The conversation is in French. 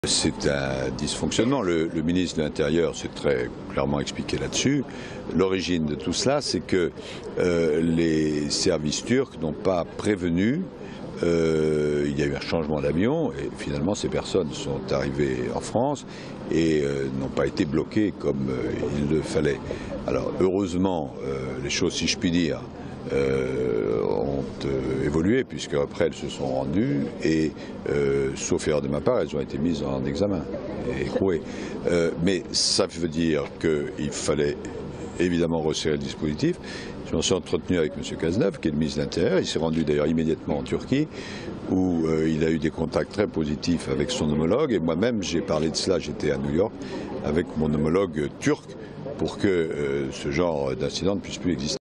C'est un dysfonctionnement. Le ministre de l'Intérieur s'est très clairement expliqué là-dessus. L'origine de tout cela, c'est que les services turcs n'ont pas prévenu. Il y a eu un changement d'avion et finalement ces personnes sont arrivées en France et n'ont pas été bloquées comme il le fallait. Alors heureusement, les choses, si je puis dire, ont évolué puisque après elles se sont rendues et, sauf erreur de ma part, elles ont été mises en examen et écrouées. Mais ça veut dire qu'il fallait évidemment resserrer le dispositif. Je m'en suis entretenu avec M. Cazeneuve, qui est le ministre de l'Intérieur. Il s'est rendu d'ailleurs immédiatement en Turquie, où il a eu des contacts très positifs avec son homologue. Et moi-même, j'ai parlé de cela, j'étais à New York, avec mon homologue turc, pour que ce genre d'incident ne puisse plus exister.